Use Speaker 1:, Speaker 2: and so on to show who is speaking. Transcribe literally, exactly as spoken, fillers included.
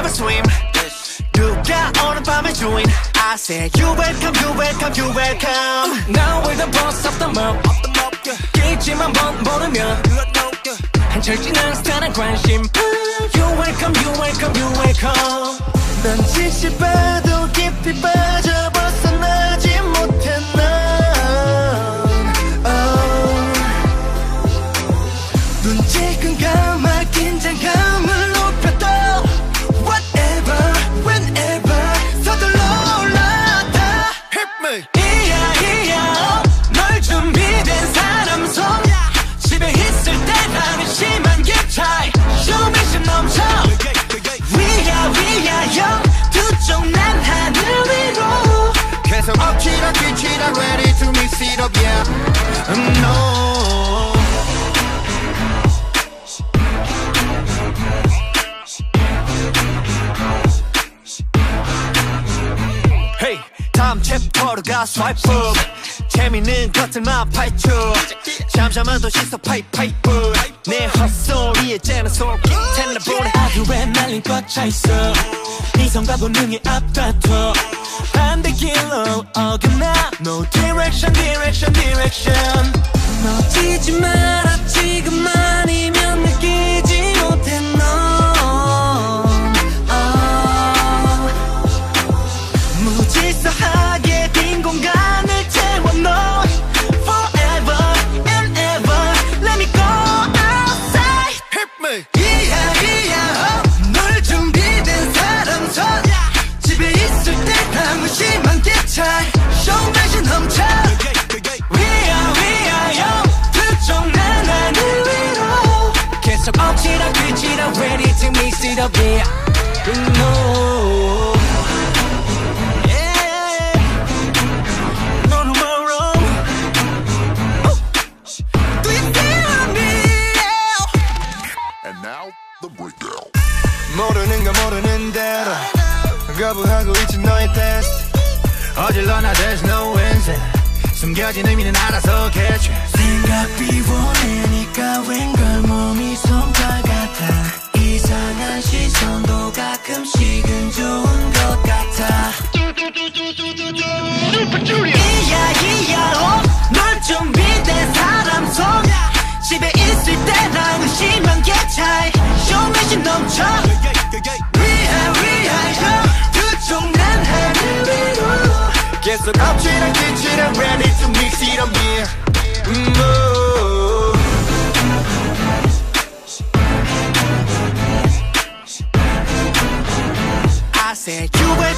Speaker 1: swim 누가 오는 밤의 주인 I say you welcome you welcome you welcome
Speaker 2: Now we're the boss of the mob 길지만 번 모르면 한철 지난 스타는 관심 You welcome you welcome you welcome
Speaker 1: 난 지쳐봐도 깊이 빠져 벗어나지 못해 난 oh. 눈질끈 감아 긴장감을 높여도 Whatever whenever 서둘러 올라타 Hit me
Speaker 2: 이야 이야 널 준비된 사람 손 집에 있을 때랑은 심한 게 차이 쇼미션 넘쳐 위야 위야 두쪽 난 하늘 위로
Speaker 1: 계속 엎치락 뒤치락 ready to mix it up yeah no Hey 다음 챕터로 가 swipe up 재밌는 것들만 파헤쳐 잠잠한 도시서 파이파이프 내 헛소리에 째는 솔깃 텐나보네
Speaker 2: 하루에 날린 꽉 차있어 이성과 본능이 앞다퉈 반대길로 어긋나 No direction direction direction 놓치지 마라 지금만이면 느끼지 못해 넌 oh.
Speaker 1: 무질서하게 빈 공간을 채워 넣어 Forever and ever Let me go outside Hit me
Speaker 2: 이야 이야 널 준비된 사람 손 집에 있을 때랑은 심한 게 차이 쇼매신 넘쳐 위야 위야 두쪽 난 하늘 위로 계속 엎치락 뒤치락 ready to mix it up yeah no
Speaker 1: 모르는 거 모르는 대로 거부하고 있지 너의 테스트 어질러나 there's no answer 숨겨진 의미는 알아서 catch
Speaker 2: 생각 비워내니까 웬걸 몸이 손발 같아 이상한 시선도 가끔씩은 좋은 것 같아 이야 이야 어? 널 준비된 사람 손 집에 있을 때랑은 심한 게 차이 쇼매신 넘쳐 위하 위하여 두쪽 난 하늘 위로
Speaker 1: 계속 엎치락 뒤치락 ready to mix it up yeah no. I said you